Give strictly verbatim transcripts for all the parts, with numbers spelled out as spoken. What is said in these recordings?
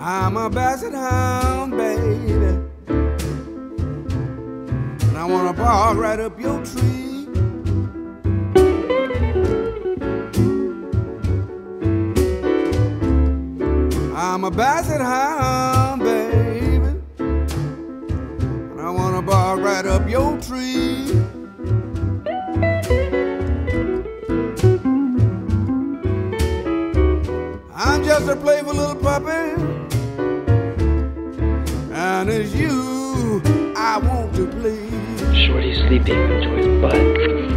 I'm a Basset Hound, baby, and I wanna bark right up your tree. I'm a Basset Hound, baby, and I wanna bark right up your tree. I'm just a playful little puppy, and it's you I want to please. Shorty's sleeping, enjoy his butt.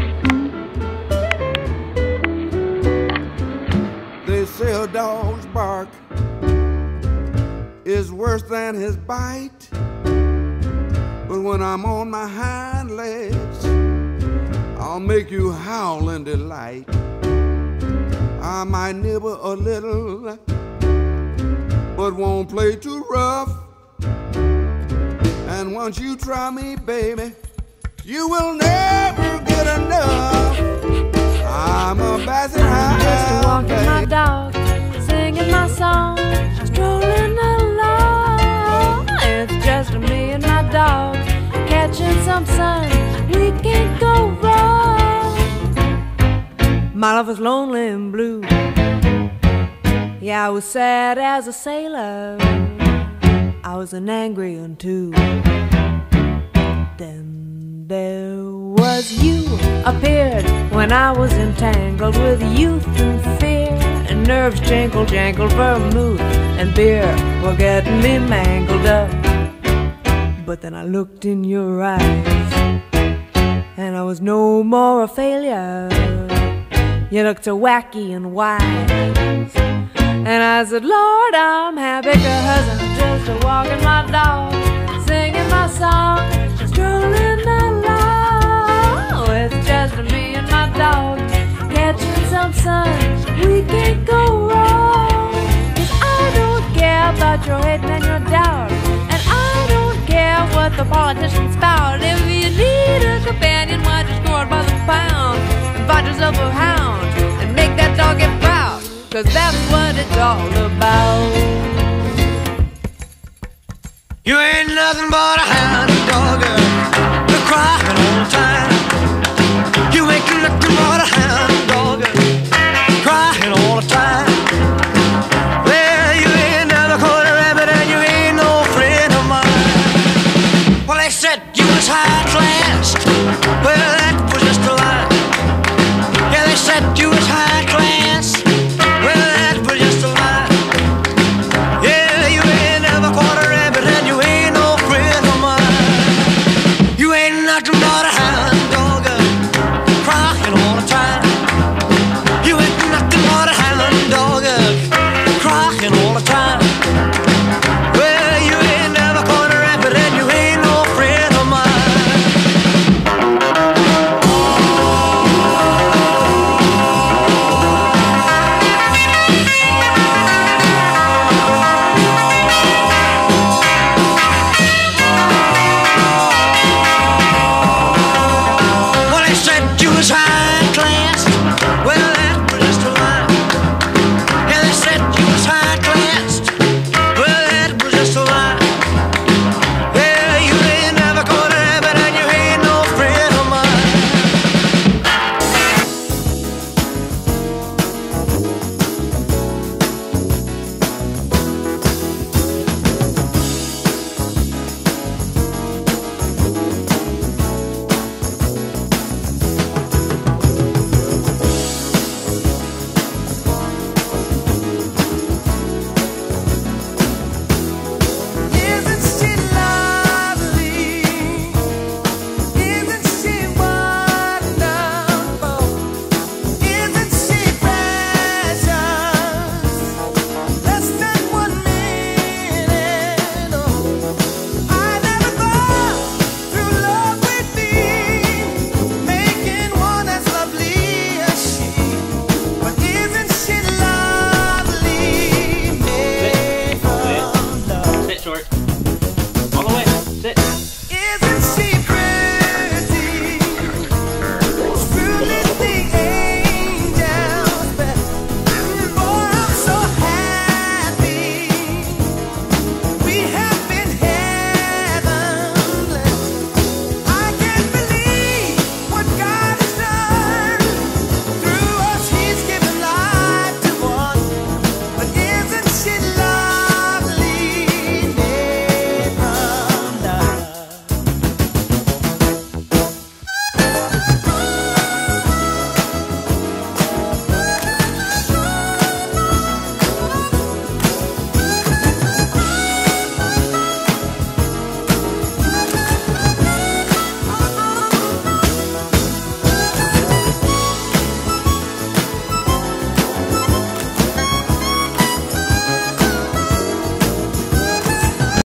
They say a dog's bark is worse than his bite, but when I'm on my hind legs, I'll make you howl in delight. I might nibble a little, but won't play too rough. And once you try me, baby, you will never get enough. I'm a Basset Hound, just walking my dog, singing my song, strolling along. It's just me and my dog, catching some sun. We can't go wrong. My love was lonely and blue. Yeah, I was sad as a sailor. I was an angry one too. Then there was you, appeared when I was entangled with youth and fear, and nerves jangled, jangled, vermouth and beer were getting me mangled up. But then I looked in your eyes, and I was no more a failure. You looked so wacky and wise, and I said, Lord, I'm happy, 'cause I'm just a walking my dog, singing my song, strolling along. It's just me and my dog, catching some sun. We can't go wrong. 'Cause I don't care about your hate and your doubt, and I don't care what the politicians spout. If you need a companion, why just go out by the pound and buy yourself a hound and make that dog get proud, 'cause that's what it's all about. You ain't nothing but a hound dog, you're crying all the time. You ain't nothing but a hound dog, crying all the time. Well, you ain't never caught a rabbit, and you ain't no friend of mine. Well, they said you was high class, well, that was just a lie. Yeah, they said you was high class, well, that was just a lie. Yeah, you ain't never caught a rabbit, and you ain't no friend of mine. You ain't nothing but a hound dog, crying all the time. You ain't nothing but a hound dog, crying all the time.